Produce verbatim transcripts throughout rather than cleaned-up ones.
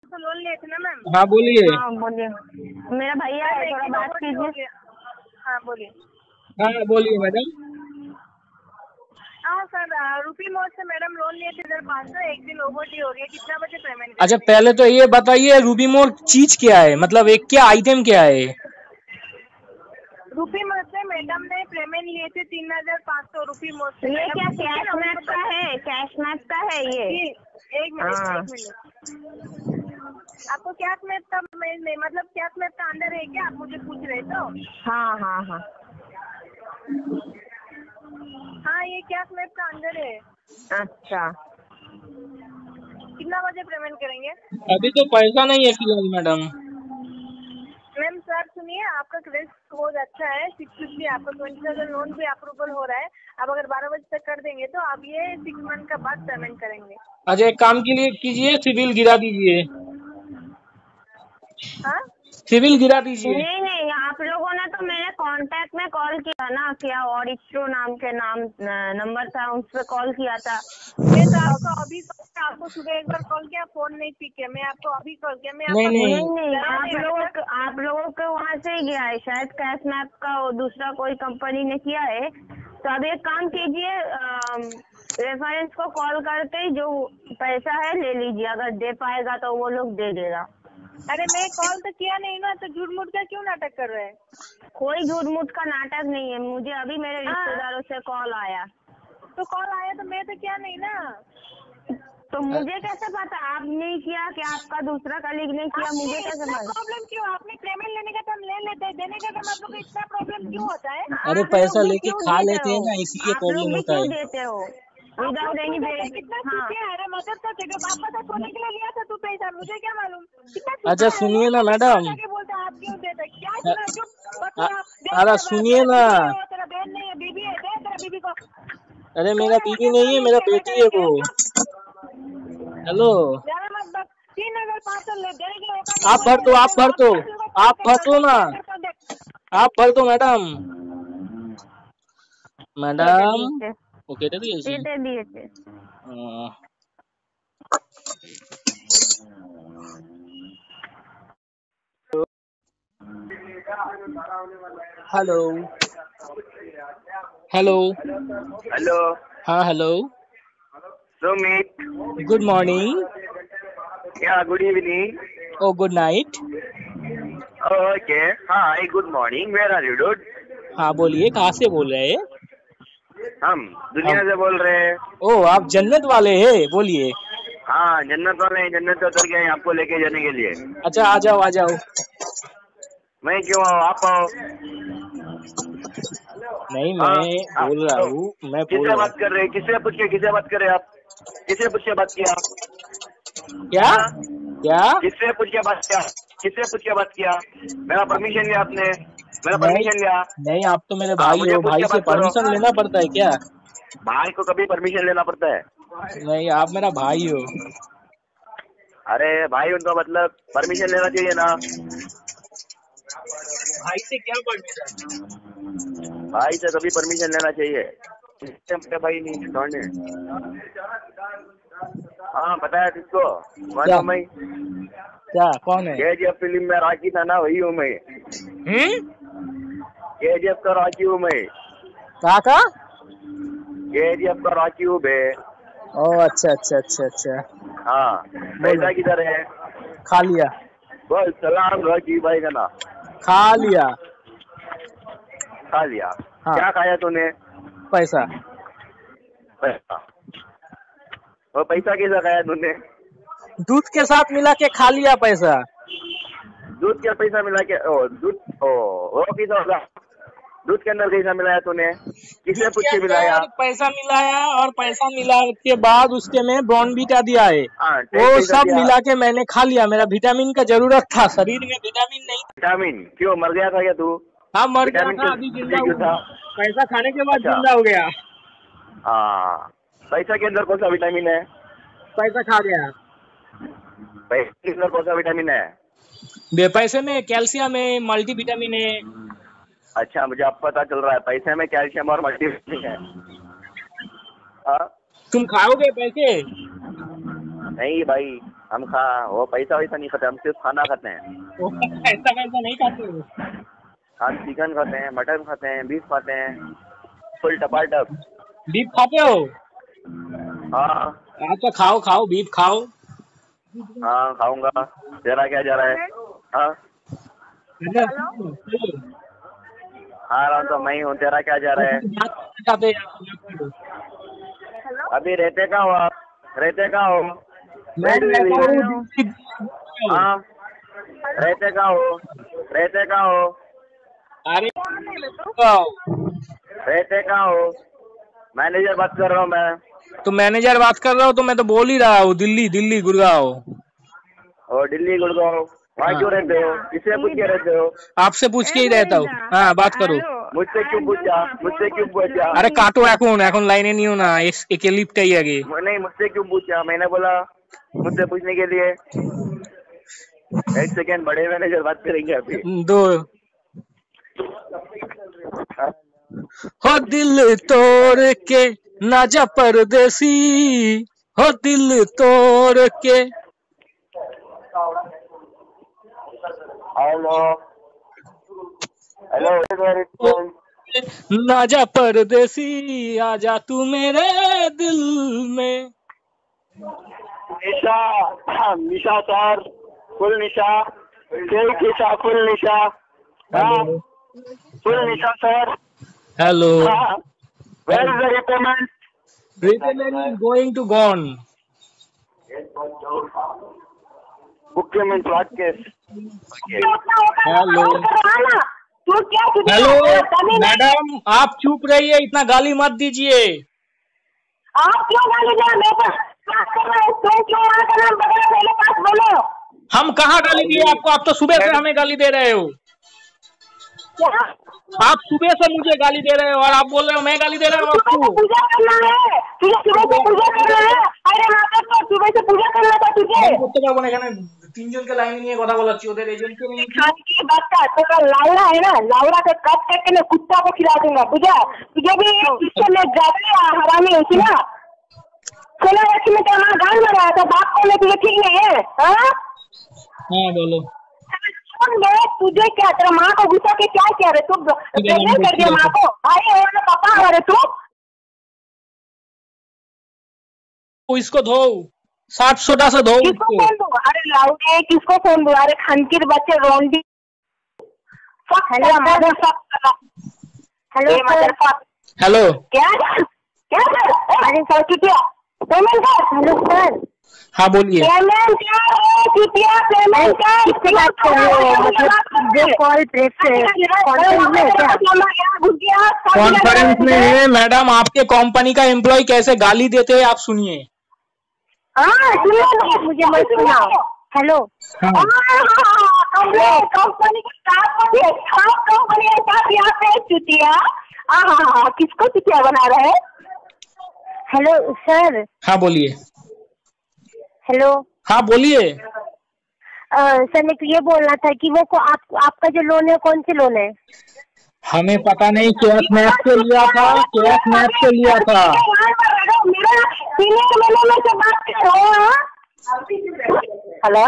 तो लोन लिए थे ना मैम? हाँ बोलिए। हाँ बोलिए, मेरा भैया है, थोड़ा बात कीजिए। हाँ बोलिए। हाँ बोलिए मैडम। हाँ सर, रूपी मोड़ से मैडम लोन लिए थे इधर पाँच सौ, एक दिन ओवर ड्यू हो गया, कितना बजे पेमेंट करेंगे? अच्छा पहले तो ये बताइए रूबी मोड़ चीज क्या है, मतलब एक क्या आइटम क्या है? रूपी मोड़ से मैडम ने पेमेंट लिए थे तीन हजार पाँच सौ रूपी मोड़ से। ये क्या कैश मैप का है? कैश मैप का है ये? एक मिनट एक मिनट, आपको कैश मैप का मतलब कैश मैप का अंदर है क्या, आप मुझे पूछ रहे तो? हाँ हाँ हाँ हाँ ये कैश मैप का अंदर है। अच्छा, कितना बजे पेमेंट करेंगे? अभी तो पैसा नहीं है फिलहाल मैडम। मैम सर सुनिए, आपका क्रेडिट स्कोर अच्छा है, सिक्स फिफ्टी, आपका ट्वेंटी थाउजेंड लोन भी अप्रूवल हो रहा है। आप अगर बारह बजे तक कर देंगे तो आप ये सिक्स मंथ का बाद पेमेंट करेंगे। अच्छा एक काम के लिए कीजिए, सिविल गिरा दीजिए। हाँ सिविल गिरा दीजिए। नहीं नहीं, आप लोगों ने तो मेरे कांटेक्ट में कॉल किया ना, क्या ऑडिट्रो नाम के नाम नंबर था, उस पर कॉल किया था। मैं तो आपको अभी आपको सुबह एक बार कॉल किया, फोन नहीं पिक किया, मैं आपको अभी कॉल किया। मैं नहीं नहीं नहीं नहीं, आप लोगों को आप लोगों को वहाँ से ही गया है शायद, कैश मैप का और दूसरा कोई कंपनी ने किया है। तो अब एक काम कीजिए, रेफरेंस को कॉल करके जो पैसा है ले लीजिए, अगर दे पाएगा तो वो लोग दे देगा। अरे मैं कॉल तो किया नहीं ना, तो झूठ मूठ का क्यों नाटक कर रहे हैं? कोई झूठ मूठ का नाटक नहीं है, मुझे अभी मेरे रिश्तेदारों से कॉल आया। तो कॉल आया तो मैं तो किया नहीं ना। तो मुझे कैसे पता आप नहीं किया कि आपका दूसरा कलीग ने किया? मुझे कैसे पता? प्रॉब्लम क्यों? आपने पेमेंट लेने का टाइम ले लेते हैं, देने का टाइम आप लोग को इतना प्रॉब्लम क्यों होता है? अरे पैसा लेके खा लेते हैं ना, इसलिए प्रॉब्लम होता है। देते हो विदाउट एनी पे? कितना चुके है मदद तो तेरे पापा का सोने के लिए लिया था तू पैसा, मुझे क्या मालूम? अच्छा सुनिए ना मैडम, बोलते आप क्यों देते? क्या अरे सुनिए ना, तेरा बहन नहीं है, बीबी है, दे तेरा बीबी को। अरे मेरा बीबी नहीं है, मेरा बेटी है वो। हेलो तीन हजार पाँच सौ ले देने के लिए आप भर दो, आप भर दो, आप भर दो ना, आप भर दो मैडम। मैडम ओके दे दिए दे दिए थे। हेलो हेलो हेलो हाँ हेलो सुमित, गुड मॉर्निंग। या good evening, oh good night. Okay hi good morning, where are you dude? हाँ बोलिए, कहाँ से बोल रहे हैं? हम दुनिया से बोल रहे हैं। ओ आप जन्नत वाले हैं, बोलिए। हाँ जन्नत वाले हैं, जन्नत से उतर गए हैं आपको लेके जाने के लिए। अच्छा आ जाओ आ जाओ। मैं क्यों आओ, आप आओ। नहीं मैं हाँ, बोल रहा तो हूँ, मैं बोल किससे रहा बात कर रहे हैं? किससे पूछ के किससे बात कर रहे हैं आप? किससे पूछ के बात किया? क्या क्या किससे पूछ के बात किया? किससे पूछ के बात किया? मेरा परमिशन लिया आपने? मेरा परमिशन लिया? नहीं आप तो मेरे भाई मुझे हो, पूछ भाई के से बात करो। परमिशन लेना पड़ता है क्या? भाई को कभी परमिशन लेना पड़ता है? नहीं आप मेरा भाई हो। अरे भाई उनका मतलब परमिशन लेना चाहिए ना। भाई से क्या परमिशन? भाई से कभी परमिशन लेना चाहिए। भाई नहीं कौन है? हाँ बताया किसको? क्या मैं क्या कौन है? केजीएफ फिल्म में राखी था ना, वही हूँ मैं। हम्म केजीएफ का राखी हूँ मैं। कहा का? केजीएफ का राखी हूँ बे। ओ अच्छा अच्छा अच्छा अच्छा। हाँ पैसा किधर है? खा लिया। बोल सलाम राखी भाई का ना। खा लिया। खा लिया? हाँ। क्या खाया तूने? पैसा। पैसा? वो पैसा कैसा खाया तूने? दूध के साथ मिला के खा लिया पैसा। दूध के पैसा मिला के? ओ दूध, ओ वो कैसा होगा? दूध के अंदर कैसा मिलाया तूने? किसने पूछ के मिलाया? पैसा मिलाया और पैसा मिला के बाद उसके में बॉर्नवीटा दिया है। हाँ, वो सब मिला के मैंने खा लिया। मेरा विटामिन का जरूरत था, शरीर में विटामिन नहीं। विटामिन? क्यों मर गया था क्या तू? हाँ मर गया था, अभी जिंदा था। पैसा खाने के बाद जिंदा हो गया। हाँ पैसा के अंदर कौन सा विटामिन है? पैसा खा गया। पैसे के अंदर कौन सा विटामिन है? बे पैसे में कैल्शियम है, मल्टी विटामिन है। अच्छा मुझे अब पता चल रहा है, पैसे में कैल्शियम और मल्टीविटामिन है। हाँ तुम खाओगे पैसे? नहीं भाई, हम खा वो पैसा वैसा नहीं खाते, हम सिर्फ खाना खाते हैं। वो पैसा वैसा नहीं खाते हो? हम चिकन खाते हैं, मटन खाते हैं, बीफ खाते हैं, फुल टपाटप। बीफ खाते हो? हाँ अच्छा खाओ खाओ बीफ खाओ। हाँ खाऊंगा। तेरा क्या जा रहा है? हाँ हाँ रहा तो मैं हूँ, तेरा क्या जा रहा है? हेलो अभी रहते कहाँ हो आप? रहते कहाँ हो? हाँ रहते कहाँ हो? रहते कहाँ हो? अरे रहते कहाँ हो? मैनेजर बात कर रहा हूँ मैं। तो मैनेजर बात कर रहा हूँ तो मैं तो बोल ही रहा हूँ दिल्ली दिल्ली गुड़गांव। और दिल्ली गुड़गांव वहाँ हाँ। क्यों रहते हो? किससे पूछ के रहते हो? आपसे पूछ के ही रहता हूँ। हाँ बात करो। मुझसे क्यों पूछा? मुझसे क्यों पूछा? अरे काटो এখন এখন लाइने नहीं होना एक लिफ्ट ही आगे। नहीं मुझसे क्यों पूछा? मैंने बोला मुझसे पूछने के लिए। एक सेकेंड, बड़े मैनेजर बात करेंगे अभी। दो हो दिल तोड़ के ना जा परदेसी, हो दिल तोड़ के। हेलो हेलो ना जा परदेसी आजा तू मेरे दिल में। निशा निशा सर, फुल निशा, शेख निशा, फुल निशा, हाँ फुल Nisha sir. Hello where is the repayment? Repayment is going to gone. Document what case? Hello तू क्या हेलो मैडम आप चुप रहिए, इतना गाली मत दीजिए। आप क्यों गाली दे? मैं तो बात कर रहा हूँ, तुम क्यों वहाँ का नाम बदला? पहले बात बोलो। हम कहाँ गाली दिए आपको? आप तो सुबह से हमें गाली दे रहे हो। क्या? आप सुबह से मुझे गाली दे रहे हो और आप बोल रहे हो मैं गाली दे रहा हूँ सुबह से आपको। पूजा करना है तुझे, सुबह से पूजा करना है। अरे नाटक तो सुबह से पूजा करना था तुझे। করতে পারবো না, এখানে তিনজন কে লাইন নিয়ে কথা বলাচ্ছি, ওদের এজেন্টকে নিয়ে। खान की बच्चा तेरा लाउड़ा है ना, लाउड़ा के कट करके मैं कुत्ता को खिला दूंगा बुझा। तुझे भी इससे मैं जाती हरामी हूँ सुना। सोना रखी में तेरा गान में रहा था, बाप को मैं तुझे ठीक नहीं है। हाँ हाँ बोलो। सुन बे, तुझे क्या तेरा माँ को गुस्सा के क्या किया रे तू? प्रेग्नेंट कर दिया माँ को। भाई और पापा हमारे तू इसको धो साठ सोडा से धो किसको इसको। फोन दो? अरे लाउडे किसको फोन दो? अरे खनकीर बच्चे रोंडी। हेलो हेलो हेलो क्या क्या सर? अरे सर कितिया पेमेंट कर। हेलो सर हाँ बोलिए। पेमेंट क्या कितिया पेमेंट का किससे बात कर रहे हो? मतलब जो कॉल प्रेस कॉन्फ्रेंस में क्या? कॉन्फ्रेंस में है मैडम, आपके कंपनी का एम्प्लॉय कैसे गाली देते हैं आप सुनिए। हाँ सुनो मुझे मत सुनाओ। हेलो कंपनी का स्टाफ कंपनी का स्टाफ यहाँ पे चुतिया। हाँ हाँ हाँ किसको चुतिया बना रहे हैं? Hello sir. हाँ बोलिए। हेलो हाँ बोलिए। सर मेरे को ये बोलना था कि वो को आप आपका जो लोन है कौन से लोन है? हमें पता नहीं, कैश मैप से लिया था, कैश मैप से लिया था। मेरा सीनियर मैनेजर से बात कर रहा हूँ। हेलो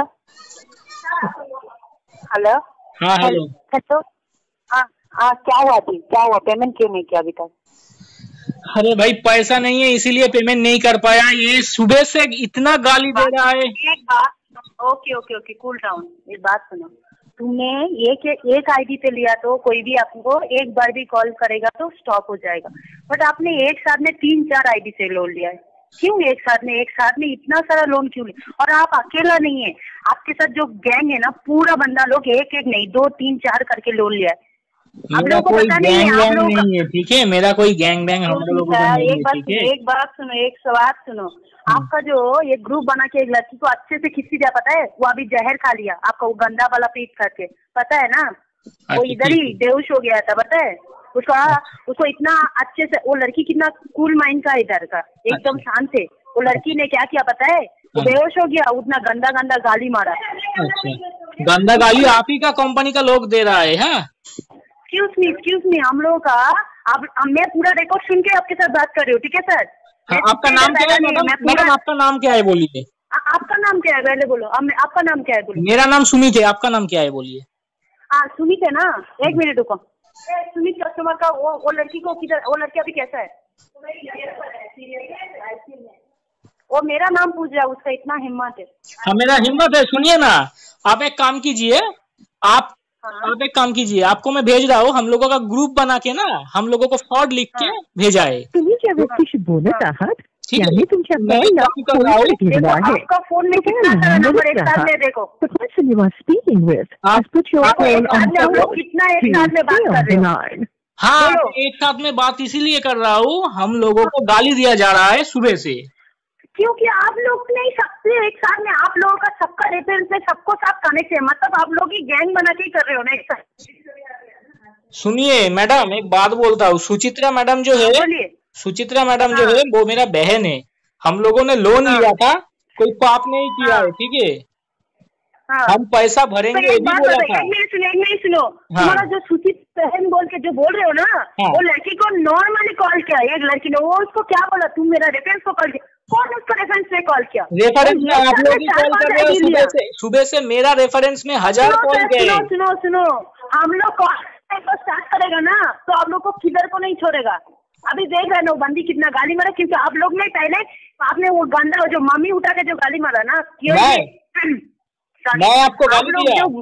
हेलो हाँ हेलो। हेलो हाँ हाँ क्या हुआ थी? क्या हुआ? पेमेंट क्यों नहीं किया अभी तक? अरे भाई पैसा नहीं है इसीलिए पेमेंट नहीं कर पाया। ये सुबह से इतना गाली दे रहा है। एक बात, okay okay okay cool down. एक बात सुनो, तुमने एक एक आईडी पे लिया तो कोई भी आपको एक बार भी कॉल करेगा तो स्टॉप हो जाएगा, बट आपने एक साथ में तीन चार आईडी से लोन लिया है। क्यों एक साथ में एक साथ में इतना सारा लोन क्यों लिया? और आप अकेला नहीं है, आपके साथ जो गैंग है ना पूरा बंदा लोग एक एक नहीं दो तीन चार करके लोन लिया है। मेरा कोई गैंग वैंग नहीं है, ठीक है? मेरा कोई गैंग वैंग हम लोगों का नहीं है, ठीक है? एक बात सुनो, एक बात सुनो, आपका जो ये ग्रुप बना के एक लड़की को अच्छे से खिस्सी दिया पता है? वो अभी जहर खा लिया आपका, वो गंदा वाला पीट करके, पता है ना? वो इधर ही बेहोश हो गया था, पता है उसका? उसको इतना अच्छे से, वो लड़की कितना कूल माइंड का इधर का, एकदम शांत है। वो लड़की ने क्या किया पता है? वो बेहोश हो गया, उतना गंदा गंदा गाली मारा। अच्छा, गंदा गाली आप ही का कंपनी का लोग दे रहा है? हाँ एक्सक्यूज मी एक्सक्यूज मी हम लोगों का आप, मैं पूरा रिकॉर्ड सुन के आपके साथ बात कर रही हूँ, ठीक है सर? हाँ, आपका नाम क्या है मैडम? मैडम आपका नाम क्या है बोलिए। आपका नाम क्या है पहले बोलो, अब मैं- आपका नाम क्या है बोलो। मेरा नाम सुमित है, आपका नाम क्या है बोलिए। हाँ सुमित है ना, एक मिनट रुको। ए, सुमित कस्टमर का वो वो लड़की को किधर, वो लड़की अभी कैसा है? वो मेरा नाम पूछ रहा है, उसका इतना हिम्मत है। हाँ मेरा हिम्मत है, सुनिए ना, आप एक काम कीजिए, आप हाँ। आप एक काम कीजिए, आपको मैं भेज रहा हूँ, हम लोगों का ग्रुप बना के ना, हम लोगों को फ्रॉड लिख के भेजा है, तुम्ही ज्या व्यक्तीशी बोलत आहात ठीक है? त्याने तुमच्या मैं कॉलला काम कर रहा हूँ। फोन केलेला देखो आहे. आपका फोन में कितना सारा नंबर एक साथ में देखो। The person you are speaking with आप- has put your आप call एक on साथ में हम लोग hold. कितना एक Please साथ में बात stay कर on रहे the हो? line. हाँ बोलो। एक साथ में बात इसीलिए कर रहा हूँ, हम लोगों को गाली दिया जा रहा है सुबह से। क्योंकि आप लोग नहीं सबसे एक साथ में, आप लोगों का सबका रेफरेंस में सबको साथ कनेक्ट है, मतलब आप लोग ही गैंग बना के ही कर रहे हो ना एक साथ। सुनिए मैडम, एक बात बोलता हूँ, सुचित्रा मैडम जो है, बोलिए। सुचित्रा मैडम जो हाँ। है वो मेरा बहन है, हम लोगों ने लोन हाँ। लिया था, कोई पाप नहीं किया हाँ। है, ठीक है? हाँ। हम पैसा तो भरेंगे ये एक भी बात बोला बताइए, था। एक मिनट सुनो, एक मिनट सुनो। हाँ। तुम्हारा जो सूचित बहन बोल के जो बोल रहे हो ना, हाँ। वो लड़की को नॉर्मली कॉल किया, एक लड़की ने, वो उसको क्या बोला, तुम मेरा रेफरेंस को कॉल किया, कौन उसको रेफरेंस में कॉल किया? रेफरेंस में आप लोग ही कॉल कर रहे हो, सुबह से सुबह से मेरा रेफरेंस में हजार सुनो कॉल सर, गए। सुनो सुनो सुनो, हम लोग कॉल स्टार्ट करेगा ना तो आप लोग को किधर को नहीं छोड़ेगा। अभी देख रहे हो बंदी कितना गाली मारा, क्योंकि आप लोग ने पहले आपने वो गंदा जो मम्मी उठा के जो गाली मारा ना, क्यों मैं मैं आपको आप गाली लोग दिया? जो-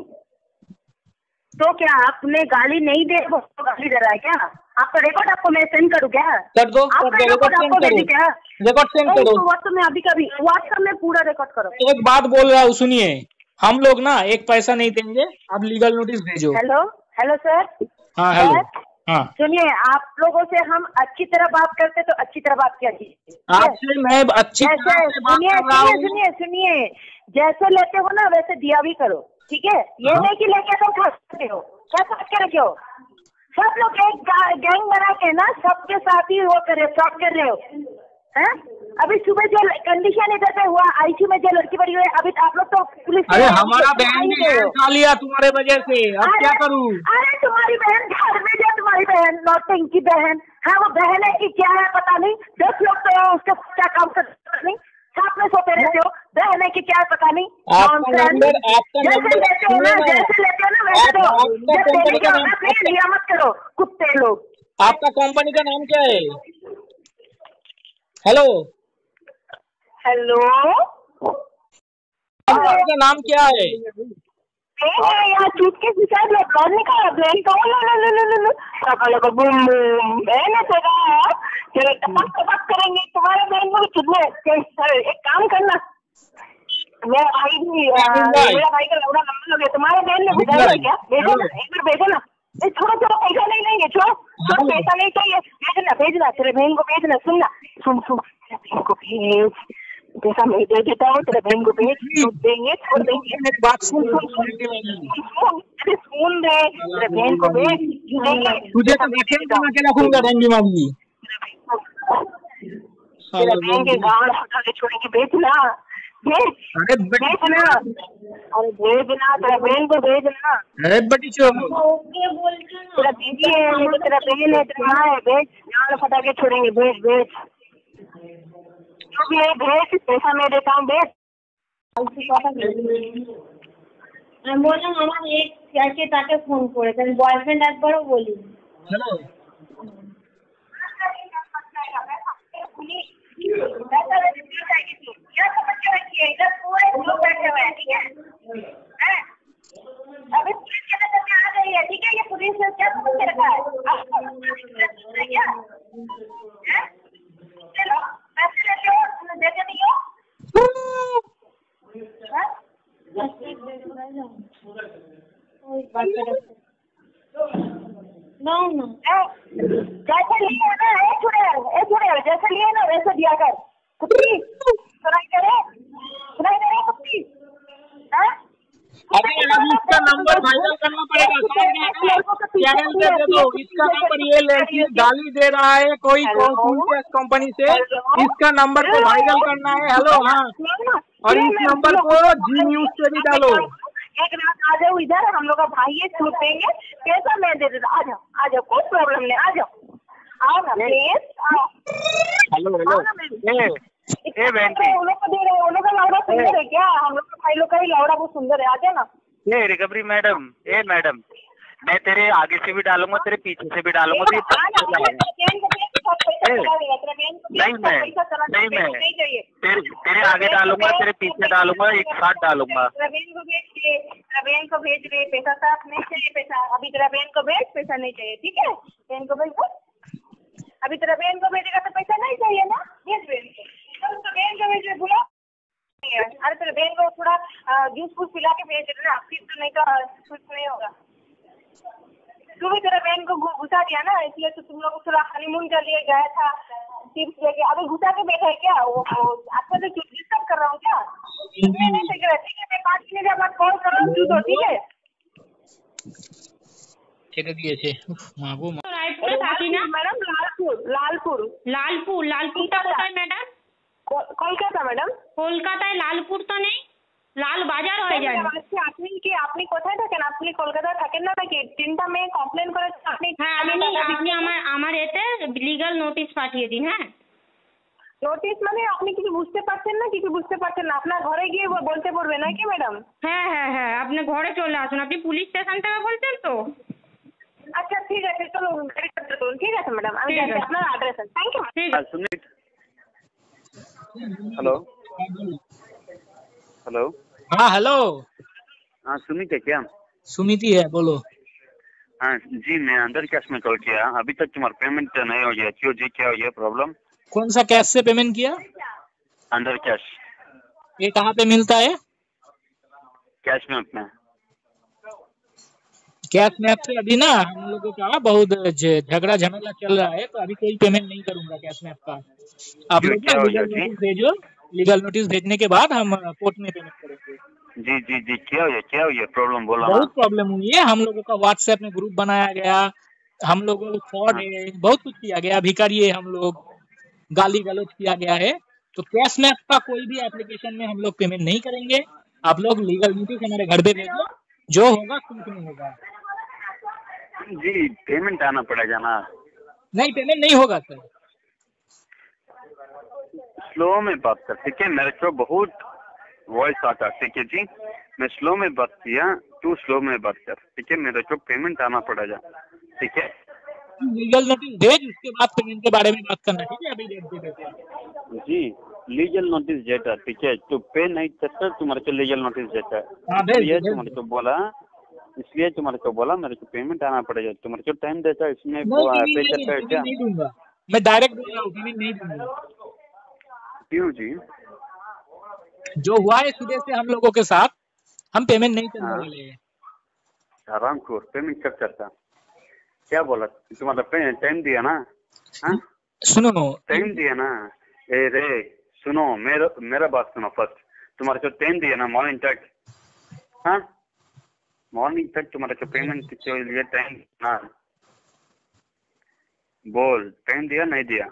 तो क्या आपने गाली नहीं दे, वो तो गाली दे रहा है क्या? आपका रिकॉर्ड आपको मैं सेंड करूँ क्या? कर दो, कर आपका दो, रिकॉर्ड रिकॉर्ड आपको सेंड भेजी क्या? करो, रिकॉर्ड सेंड करो। व्हाट्सएप में अभी कभी व्हाट्सएप में पूरा रिकॉर्ड करो। एक बात बोल रहा हूँ, सुनिए, हम लोग ना एक पैसा नहीं देंगे, आप लीगल नोटिस भेजो। Hello hello sir. हाँ हेलो, सर, हाँ सुनिए, आप लोगों से हम अच्छी तरह बात करते तो अच्छी तरह बात किया कीजिए। आपसे मैं अच्छी तरह जैसे से बात सुनिए कर रहा सुनिए हूँ। सुनिए सुनिए, जैसे लेते हो ना वैसे दिया भी करो, ठीक है? ये हाँ। नहीं कि लेके तुम खाते हो, क्या सोच के रखे हो? सब लोग एक गैंग बना के ना सबके साथ ही वो कर रहे हो, फ्रॉड कर रहे हो, हैं? अभी सुबह जो कंडीशन इधर पे हुआ, आईसीयू में जो लड़की पड़ी हुई है, अभी आप लोग तो पुलिस अरे में- हमारा तुम बहन आई ने गए हो। जान खा लिया तुम्हारे वजह से, अब अरे- क्या करूँ? अरे तुम्हारी बहन घर में जो तुम्हारी बहन नौटंकी बहन है, वो बहन है कि क्या है पता नहीं, दस लोग तो उसके क्या काम करते नहीं, साथ में सोते रहते हो, बहन है कि क्या है पता नहीं। आपका Nonsense। नंबर आपका जैसे नंबर लेते हो ना, सुनिए ना, जैसे लेते हो ना वैसे आप- दो, आपका जब कंपनी देने का के नाम- बाद में लिया मत करो कुत्ते लोग। आपका कंपनी का नाम क्या है? हेलो, हेलो, कंपनी का नाम क्या है? यहाँ चूट के विचार लो, कौन निकाला ब्रेन को? लो लो लो लो लो लो सकाल को बूम बूम बहन है तेरा, तेरे टपक टपक करेंगे तुम्हारे बहन को कितने। एक काम करना, मैं भाई भी मेरा भाई का लौड़ा नंबर लगे, तुम्हारे बहन ने भेजा है क्या? भेजो ना, एक बार भेजो ना। ए, छोड़ो छोड़ो, पैसा नहीं लेंगे, छोड़ो छोड़ो, पैसा नहीं चाहिए, भेजना भेजना, तेरे बहन को भेजना। सुनना, सुन सुन, तेरे बहन को भेज, पैसा मैं दे देता हूँ, तेरे बहन को भेज, तो देंगे, छोड़ देंगे। एक बात सुन, सुन सुन सुन, अरे सुन दे, तेरे बहन को भेज, देंगे। तुझे तो देखे बना के रखूंगा रंगी मांगी। तेरे बहन के गाँव हटा के छोड़ेंगे, भेजना भेज, अरे बड़ी भेजना, अरे भेजना, तेरा बहन को भेजना। अरे बड़ी चो तेरा दीदी है, नहीं तो तेरा बहन है, तेरा माँ है, भेज, गाँव फटा के छोड़ेंगे, भेज भेज, जो भी है भेज, पैसा मैं देता हूँ, भेज। বললাম আমার এক আছে তাকে ফোন করেছে, আমি বয়ফ্রেন্ড একবারও বলি। हेलो, अभी पुलिस के नजर में आ गई है, ठीक है? ये पुलिस ने क्या समझ के रखा है? आपको पुलिस है क्या? हैं? चलो, पैसे लेते हो, तुम्हें देते नहीं हो? हैं? নাও না, जैसे लिए ना, ए छुड़े ए छुड़े, जैसे लिए ना वैसे दिया कर। कुत्ती सुनाई करे, सुनाई करे कुत्ती, हैं? अरे अब इसका नंबर वायरल करना पड़ेगा, चैनल पे दे दो इसका नंबर। ये लड़की गाली दे रहा है कोई कंपनी से, इसका नंबर को वायरल करना है। हेलो, हाँ, और इस नंबर को जी न्यूज पे भी डालो। एक रात आ जाओ इधर, हम लोग का भाई है, छूट देंगे, पैसा मैं दे देता, आ जाओ आ जाओ, कोई प्रॉब्लम नहीं, आ जाओ, आओ ना प्लीज, आओ। हेलो आओ ना प्लीज। हेलो, ए बहन उन लोग को दे रहे हैं, उन लोग का लौड़ा सुंदर है क्या? हम लोग का भाई लोग का ही लौड़ा बहुत सुंदर है, आ जाना। ए रिकवरी मैडम, ए मैडम, मैं तेरे आगे से भी डालूंगा, तेरे पीछे से भी डालूंगा, तो नहीं मैं नहीं मैं तेरे तेरे आगे डालूंगा, तेरे पीछे डालूंगा, एक साथ डालूंगा। रवेन को भेज दे, रवेन को भेज दे, पैसा साफ नहीं चाहिए, पैसा अभी तेरा बहन को भेज, पैसा नहीं चाहिए, ठीक है? बहन को भेज दो, अभी तेरा बहन को भेजेगा तो पैसा नहीं चाहिए ना, भेज बहन को, तो बहन को भेज, बुला। अरे तेरे बहन को थोड़ा जूस फूस पिला के भेज देना, फिर तो नहीं तो कुछ नहीं होगा। तू भी तेरे बहन को घुसा दिया ना, इसलिए तो तुम लोग थोड़ा हनीमून के लिए गया था, टिप्स लेके, अभी घुसा के बैठा है क्या? वो आपको तो डिस्टर्ब कर रहा हूँ क्या? नहीं नहीं ठीक है, ठीक है, मैं पाँच मिनट के बाद कॉल कर रहा हूँ, तो ठीक है? मैडम लालपुर लालपुर लालपुर लालपुर का कोথায় ম্যাডাম? কলকাতা ম্যাডাম। কলকাতায় লালপুর তো নেই, লাল বাজার হয়ে যায়। আপনি কি আপনি কোথায় থাকেন? আপনি কলকাতায় থাকেন না নাকি? তিনটা মেয়ে কমপ্লেন করেছে আপনি। হ্যাঁ আপনি আপনি আমার আমার এতে লিগ্যাল নোটিশ পাঠিয়ে দিন। হ্যাঁ নোটিশ মানে আপনি কিছু বুঝতে পারছেন না, কিছু বুঝতে পারছেন না, আপনার ঘরে গিয়ে বলতে পারবে নাকি ম্যাডাম? হ্যাঁ হ্যাঁ হ্যাঁ আপনি ঘরে চলে আসুন। আপনি পুলিশ স্টেশন থেকে বলছেন তো? আচ্ছা ঠিক আছে, চলো গাড়ি করতে চলুন। ঠিক আছে ম্যাডাম, আমি জানি আপনার অ্যাড্রেস আছে। Thank you. ঠিক আছে। सुमित, हेलो हेलो, हाँ हेलो, हाँ सुमित है क्या? सुमिति है, बोलो। हाँ जी, मैं अंदर कैश में कॉल किया, अभी तक तुम्हारा पेमेंट नहीं हो गया, क्यों जी, क्या हो गया प्रॉब्लम? कौन सा कैश से पेमेंट किया? अंदर कैश। ये कहाँ पे मिलता है? कैश में अपना कैश में से अभी ना हम लोगों का बहुत झगड़ा झमेला चल रहा है, तो अभी कोई पेमेंट नहीं करूंगा कैश में आपका। आप लोग क्या हो गया लीगल जी? नोटिस भेजो, लीगल नोटिस भेजने के बाद हम कोर्ट में पेमेंट करेंगे। जी जी जी, क्या हो गया, क्या हो गया प्रॉब्लम, बोला। बहुत प्रॉब्लम हुई है, हम लोगों का व्हाट्सएप में ग्रुप बनाया गया, हम लोगों को फ्रॉड है, बहुत कुछ किया गया, भिखारी है हम लोग, गाली गलौज किया गया है। तो कैश में आपका कोई भी एप्लीकेशन में हम लोग पेमेंट नहीं करेंगे। आप लोग लीगल नोटिस हमारे घर पे भेजो, जो होगा कुछ नहीं होगा। जी पेमेंट आना पड़ेगा ना? नहीं पेमेंट नहीं होगा सर। स्लो में बात कर, ठीक है? मेरे को बहुत वॉइस आता, ठीक है जी? मैं स्लो में बात किया, तू स्लो में बात कर, ठीक है? मेरे को पेमेंट आना पड़ेगा, ठीक है? लीगल नोटिस भेज, उसके बाद पेमेंट के बारे में बात करना, ठीक है? अभी डेट दे देते हैं। जी लीगल नोटिस देता, ठीक है? तो पे नहीं करता, तुम्हारे को लीगल नोटिस देता हाँ, भेज, है, भेज, तुम्हारे को बोला, इसलिए तुम्हारे को बोला मेरे को पेमेंट आना पड़ेगा, तुम्हारे को टाइम देता, इसमें नहीं, पे पेमेंट करता है नहीं, क्या? नहीं दूंगा, मैं डायरेक्ट बोल रहा हूँ, पेमेंट नहीं दूंगा। क्यों जी? जो हुआ है सुबह से हम लोगों के साथ, हम पेमेंट नहीं करने हाँ। वाले हैं। आराम को पेमेंट कब करता? क्या बोला तुम्हारा? टाइम दिया ना? हाँ सुनो टाइम दिया ना? ए रे सुनो, मेरा मेरा बात सुनो फर्स्ट। तुम्हारे को टाइम दिया ना मॉर्निंग तक? हाँ मॉर्निंग तक तुम्हारे को पेमेंट के लिए टाइम ना? बोल, टाइम दिया नहीं दिया?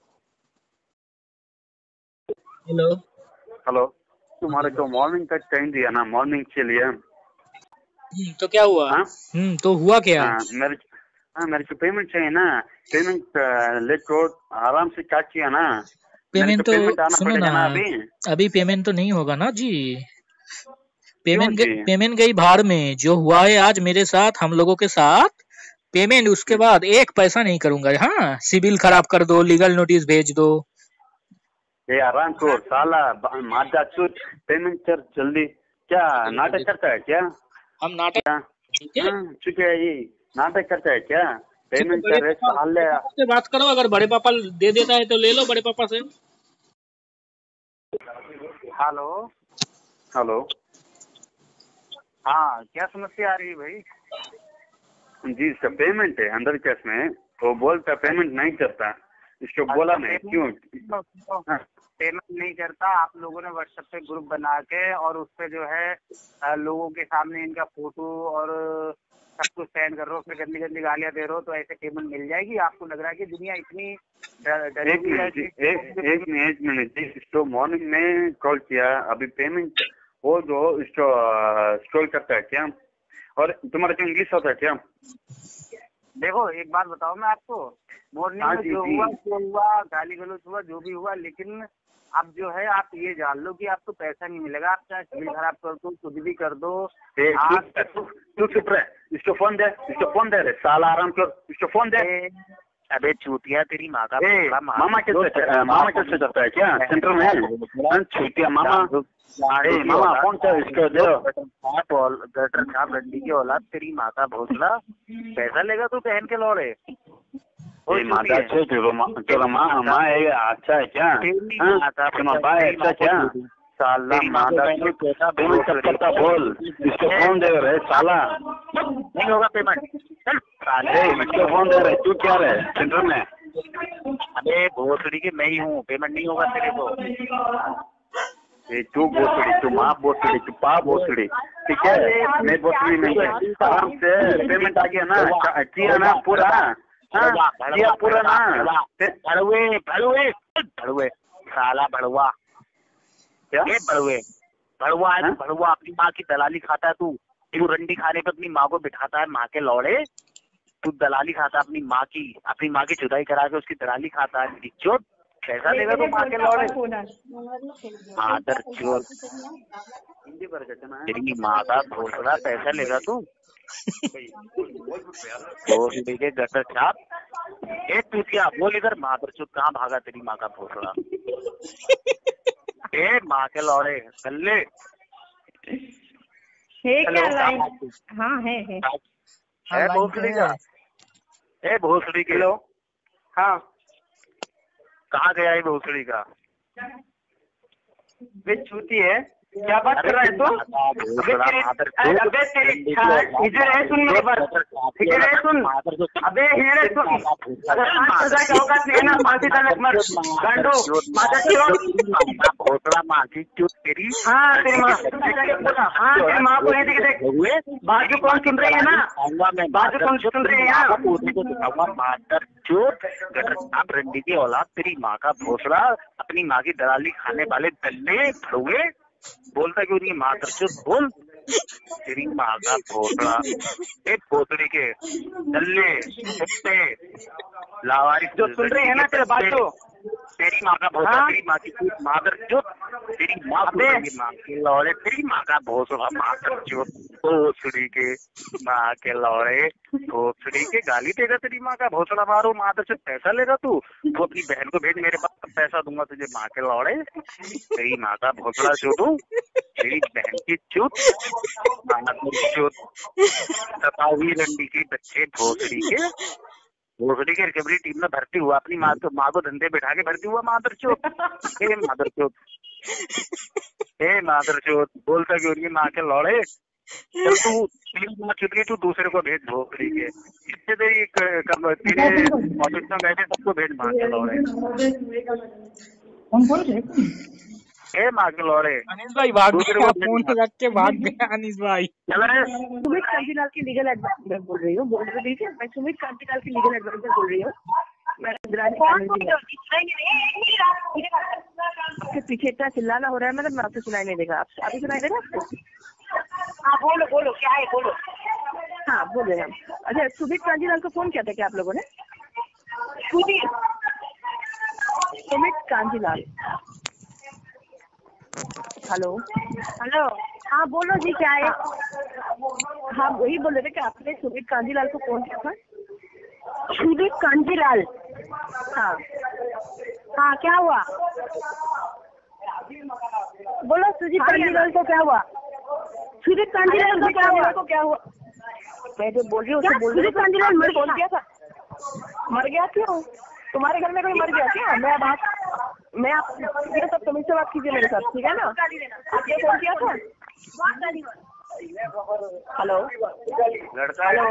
हेलो हेलो, तुम्हारे को मॉर्निंग तक टाइम दिया ना मॉर्निंग के लिए? हम्म, तो क्या हुआ? हाँ? हम्म तो हुआ क्या? हाँ मेरे हाँ मेरे को पेमेंट चाहिए ना। पेमेंट लेट को आराम से क्या किया ना? पेमेंट तो पेमेंट आना सुनो पड़ेगा ना, ना अभी। अभी पेमेंट तो नहीं होगा ना जी। पेमेंट क्यों जी? पेमेंट गई भाड़ में। जो हुआ है आज मेरे साथ, हम लोगों के साथ, पेमेंट उसके बाद एक पैसा नहीं करूंगा। हाँ सिविल खराब कर दो, लीगल नोटिस भेज दो। ये आराम को साला मादा चूत, पेमेंट कर जल्दी। क्या नाटक करता है क्या? हम नाटक क्या? हाँ, चुके है ये नाटक करता है क्या? पेमेंट बड़े कर पापा साले। से बात करो, अगर बड़े पापा दे देता है तो ले लो बड़े पापा से। हेलो हेलो, हाँ क्या समस्या आ रही है भाई? जी इसका पेमेंट है अंदर कैश में, वो बोलता पेमेंट नहीं करता। इसको बोला नहीं क्यों? हाँ। पेमेंट नहीं करता। आप लोगों ने व्हाट्सएप पे ग्रुप बना के और उस पे जो है लोगों के सामने इनका फोटो और सब कुछ सेंड कर रहे हो, उसमें गंदी गंदी गालियां दे रहे हो, तो ऐसे पेमेंट मिल जाएगी? आपको लग रहा है कि दुनिया इतनी डरी एक हुई है? मिनट एक एक मिनट एक मिनट इसको मॉर्निंग में कॉल किया, अभी पेमेंट वो जो इसको स्टॉल करता है क्या? और तुम्हारा क्या इंग्लिश होता है क्या? देखो एक बात बताओ मैं आपको, मॉर्निंग हाँ में जी, जो जी। हुआ जो हुआ, गाली गलौज हुआ, जो भी हुआ, लेकिन अब जो है आप ये जान लो कि आपको पैसा नहीं मिलेगा। आप चाहे सिविल खराब कर दो, कुछ भी कर दो। ए, आप तू तू चुप रहे, इसको फोन दे, इसको फोन दे रे साला, आराम कर, इसको फोन दे। अबे चूतिया तेरी माँ का ए, मामा कैसे मामा कैसे करता है क्या सेंटर में? चूतिया मामा, ए मामा फोन कर, इसको दे। गटर छाप रंडी की औलाद तेरी माँ का भोसला, पैसा लेगा तू पहन के लौड़े। ए माता छे तेरा माँ, तेरा माँ माँ है अच्छा है क्या? हाँ भाई अच्छा क्या? साला माता पेमेंट कब करता बोल, इसको फोन दे रहे साला। नहीं होगा पेमेंट, चल ए इसको फोन दे रहे, तू क्या रहे सेंटर में? अबे भोसड़ी के मैं ही हूँ, पेमेंट नहीं होगा तेरे को। ए तू भोसड़ी, तू माँ भोसड़ी, तू पा भोसड़ी, ठीक है? मैं भोसड़ी नहीं है, आराम से पेमेंट आ गया ना, किया ना पूरा, हाँ किया पूरा ना। भड़ुए भड़ुए भड़ुए साला भड़ुआ, क्या भड़ुए भड़ुआ है, भड़ुआ अपनी माँ की दलाली खाता है तू। तू रंडी खाने पे अपनी माँ को बिठाता है, माँ के लौड़े। तू दलाली खाता है अपनी माँ की, अपनी माँ की जुदाई करा के उसकी दलाली खाता है। चोट पैसा लेगा तो माँ के लौड़े, मादर चोट तेरी माँ का भोसड़ा, पैसा लेगा तू भोसड़ी के गटर छाप। ए तू क्या बोल इधर, मादर चोट कहाँ भागा तेरी माँ का भोसड़ा। ए माँ के लौड़े गल्ले है क्या लाइन? हाँ है है है भोसड़ी का, ए भोसड़ी के लो। हाँ कहाँ गया है भोसड़ी का? वे छूती है, क्या बात कर रहा है तू? अबे तेरी इधर है, सुन मेरी बात, इधर है सुन। अबे इधर है सुन, अगर पाँच हजार का औकात नहीं है ना, फांसी तक मर गांडू माता चोट भोसड़ा माँ की चोट तेरी। हाँ तेरी माँ, हाँ तेरी माँ को नहीं देख, बाजू कौन सुन रही है ना, बाजू कौन सुन रही है यहाँ। माता चोट गटर छाप रंडी की औलाद तेरी माँ का भोसड़ा, अपनी माँ की दलाली खाने वाले दल्ले भड़ुए, बोलता क्यों नहीं मातर चुप बोल तेरी माँ का भोसड़ा। एक भोसड़ी के दल्ले कुत्ते लावारिस जो सुन रहे हैं ना तेरे बात को, तेरी माँ का भोसड़ा, तेरी माँ की मादर चुप, तेरी माँ माँ के लौड़े, तेरी माँ का भोसड़ा मादर चुप, भोसड़ी के माँ के लौड़े, भोसड़ी के गाली देगा तेरी माँ का भोसड़ा मारो मादर चुप। पैसा लेगा तू, तू अपनी बहन को भेज, मेरे पास पैसा दूंगा तुझे माँ के लौड़े, तेरी माँ का भोसड़ा चोटू, तेरी बहन की चुप चुप, सतावी रंडी के बच्चे भोसड़ी के, भोसड़ी के रिकवरी टीम में भर्ती हुआ, अपनी माँ को माँ को धंधे बैठा के भर्ती हुआ मादर चोट। हे मादर चोट, हे मादर चोट, बोलता क्यों नहीं माँ के लौड़े। चल तू तेरी माँ चुप गई, तू दूसरे को भेज भोसड़ी के, इससे तेरी तेरे ऑफिस में बैठे सबको भेज माँ के लौड़े। ए माँ के लौड़े। अनिस भाई भाग गया, फोन रख के भाग गया अनिस भाई। सुमित कांजीलाल की लीगल एडवाइजर बोल रही हूँ, बोल रही थी मैं सुमित कांजीलाल की लीगल एडवाइजर बोल रही हूँ। आपके पीछे इतना चिल्लाना हो रहा है, मतलब आपसे सुनाई नहीं देगा, आप अभी सुनाई देगा आपको? हाँ बोलो बोलो क्या है बोलो। हाँ बोले हम। अच्छा सुमित कांजीलाल को फोन किया था क्या आप लोगों ने? सुमित कांजीलाल, हेलो हेलो, हाँ बोलो जी क्या है? हाँ वही बोल रहे थे कि आपने सुमित कांजीलाल को फोन किया था। सुमित कांजीलाल, हाँ हाँ क्या हुआ बोलो। सुमित कांजीलाल को क्या हुआ? सुमित कांजीलाल को क्या हुआ? को क्या हुआ? मैं जो बोल रही हूँ सुमित कांजीलाल मर गया था। मर गया क्यों? तुम्हारे घर में कोई मर गया क्या? मैं बात मैं आप सब तुम से बात कीजिए मेरे साथ, ठीक है ना? आपने फोन किया था? हेलो हेलो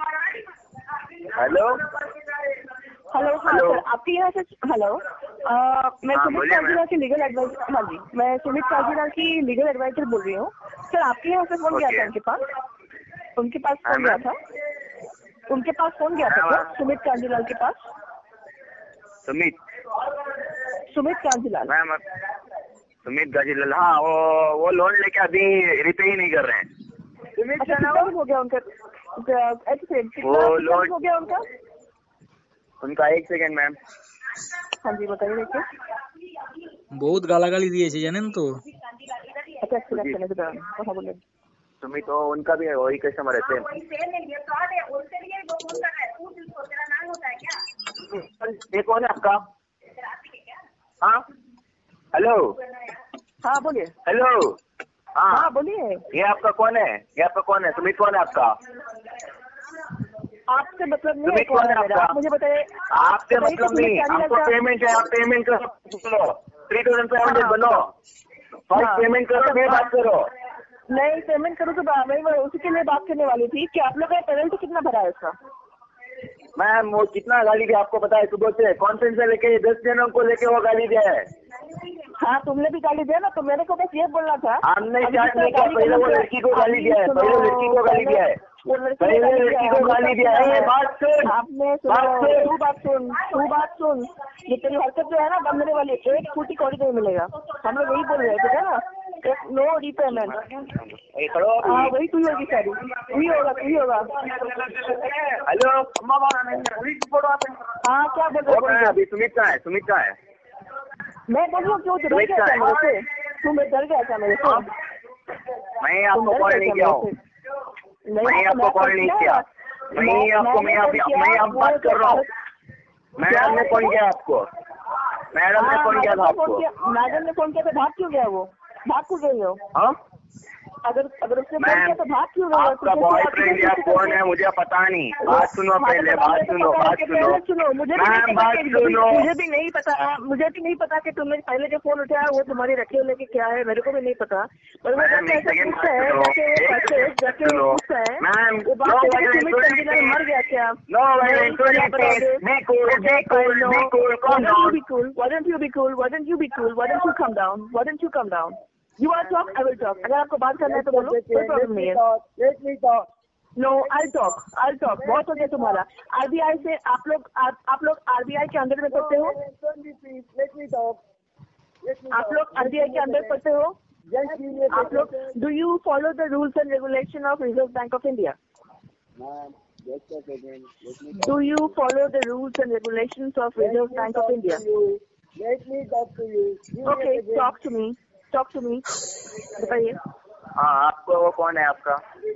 हेलो हेलो हाँ सर, आपके यहाँ से हेलो मैं सुमित कांजीलाल की लीगल एडवाइजर, हाँ जी मैं सुमित कांजीलाल की लीगल एडवाइजर बोल रही हूँ सर। आपके यहाँ से फोन गया था उनके पास? उनके पास फोन गया था? उनके पास फोन गया था क्या सुमित कांजीलाल के पास? सुमित सुमित कांजीलाल मैम, सुमित कांजीलाल, हाँ वो वो लोन लेके अभी रिपे ही नहीं कर रहे हैं। सुमित अच्छा कितना हो गया उनका? वो लोन हो गया उनका? उनका एक सेकंड मैम। हाँ जी बताइए देखिए। বহুত গালাগালি দিয়েছে জানেন তো। अच्छा ठीक है चलो तो কথা বলেন। তুমি তো उनका भी वही कस्टमर है सेम। ये कौन है आपका? हाँ हेलो। हाँ बोलिए। हेलो हाँ हाँ बोलिए। ये आपका कौन है? ये आपका कौन है? सुमित कौन है आपका? आपसे मतलब नहीं है कौन है आपका? आप मुझे बताइए। आपसे मतलब नहीं, हमको पेमेंट है, आप पेमेंट करो, थ्री थाउजेंड फाइव हंड्रेड बनो, फर्स्ट पेमेंट करो फिर बात करो। नहीं पेमेंट करो तो मैं उसी के लिए बात करने वाली थी कि आप लोग का पेनल्टी कितना भरा है उसका? मैम वो कितना गाली दिया आपको पता है? सुबह से कॉन्फ्रेंस से लेके दस जनों को लेके वो गाली दिया है। हाँ तुमने भी गाली दिया ना, तो मेरे को बस ये बोलना था। हमने स्टार्ट नहीं किया, पहले वो लड़की को गाली दिया है, पहले लड़की को गाली दिया है, पहले लड़की को गाली दिया है। बात सुन, आपने तू बात सुन, तू बात सुन, ये तेरी हरकत जो है ना बंदने वाली, एक फूटी कौड़ी नहीं मिलेगा। हम लोग वही बोल रहे थे ना, नो रिपेमेंट। हाँ वही तू होगी सारी, तू ही होगा, तू ही होगा। हेलो हाँ क्या बोल रहे हो? अभी सुमित का है, सुमित का है। मैं बोल रहा हूँ क्यों डर गया था मेरे से? तू मैं डर गया था मेरे से? मैं आपको कॉल नहीं किया हूँ, मैं आपको कॉल नहीं किया, मैं आपको मैं अभी मैं अब बात कर रहा हूँ। मैडम ने फोन किया आपको, मैडम ने फोन किया था आपको। मैडम ने फोन किया तो भाग क्यों गया वो? भाग क्यों गई हो? हाँ अगर अगर उसने फोन किया तो भाग क्यों गया? आपका बॉयफ्रेंड या कौन है मुझे पता नहीं। बात सुनो पहले, बात सुनो, बात सुनो सुनो मुझे भी बात सुनो। मुझे भी नहीं पता, मुझे भी नहीं पता कि तुमने पहले जो फोन उठाया वो तुम्हारी रखे हुए लेके क्या है, मेरे को भी नहीं पता। पर वो जैसे ऐसा पूछता है, जैसे वो पैसे जैसे वो पूछता है वो बात मर गया क्या? No Why don't you be cool? Why don't you be cool? Why don't you be cool? Why don't you come down? Why don't you come down? You want to talk? I will talk. अगर आपको बात करना है तो बोलो, कोई problem नहीं है। Let me talk. No, I'll talk. I'll talk. बहुत हो गया तुम्हारा। आरबीआई से आप लोग आप, आप लोग आरबीआई के अंदर में पढ़ते हो? Let me talk. आप लोग आरबीआई के अंदर पढ़ते हो? आप लोग do you follow the rules and regulation of Reserve Bank of India? Do you follow the rules and regulations of Reserve Bank of India? Let me talk to you. Okay, talk to me. Talk to me. बताइए। हाँ आपको वो कौन है आपका?